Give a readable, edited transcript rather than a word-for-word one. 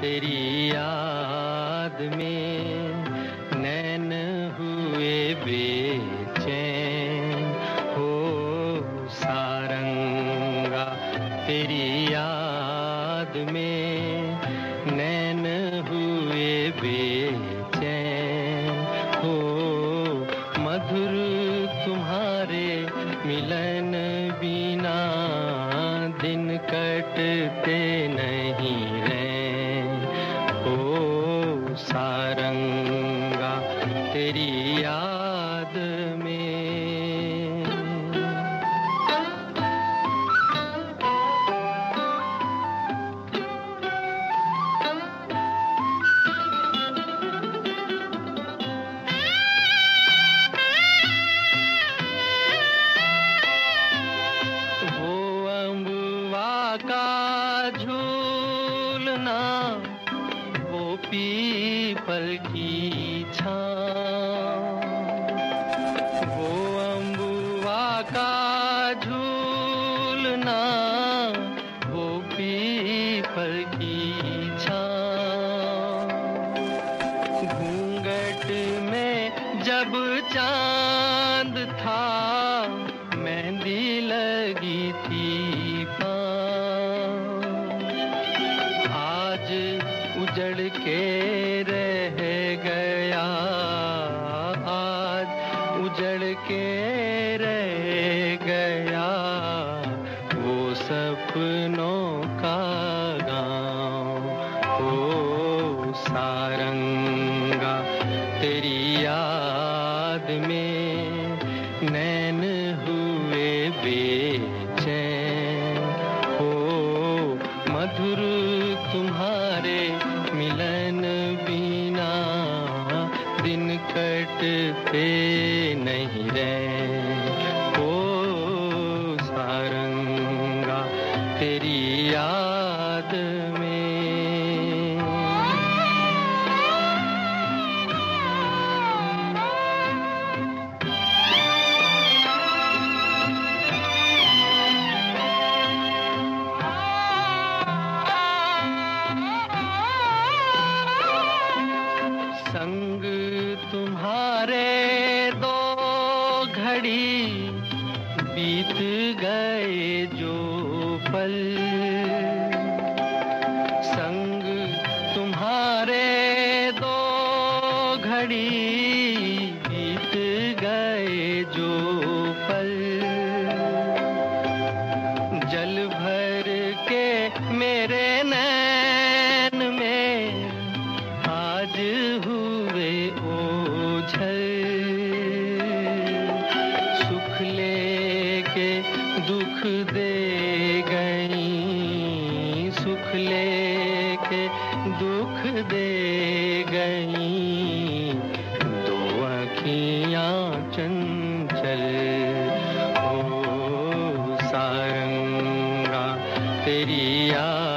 तेरी याद में नैन हुए बेचैन हो सारंगा। तेरी याद में नैन हुए बेचैन हो मधुर तुम्हारे मिलन बिना दिन कटते नहीं रे हो सारंगा। तेरी याद में वो अम्बुआ का झूलना, वो पीपल की छाँव, वो अम्बुआ का झूलना, वो पीपल की छाँव। घूंघट में जब चांद था, मेहंदी लगी थी पाँव। आज उजड़ के रह गया, आज उजड़ के रह गया वो सपनों का गाँव हो सारंगा। तेरी याद में नैन हुए बेचैन हो मधुर तुम्हारे मिलन बिना दिन कटते नहीं रे हो सारंगा। तेरी याद में संग तुम्हारे दो घड़ी बीत गए जो पल, संग तुम्हारे दो घड़ी बीत गए जो पल। जल भर के मेरे नैन में आज हुए ओझल, सुख लेके दुख दे गई, सुख लेके दुख दे गई दो आँखियाँ चंचल हो सारंगा। तेरी याद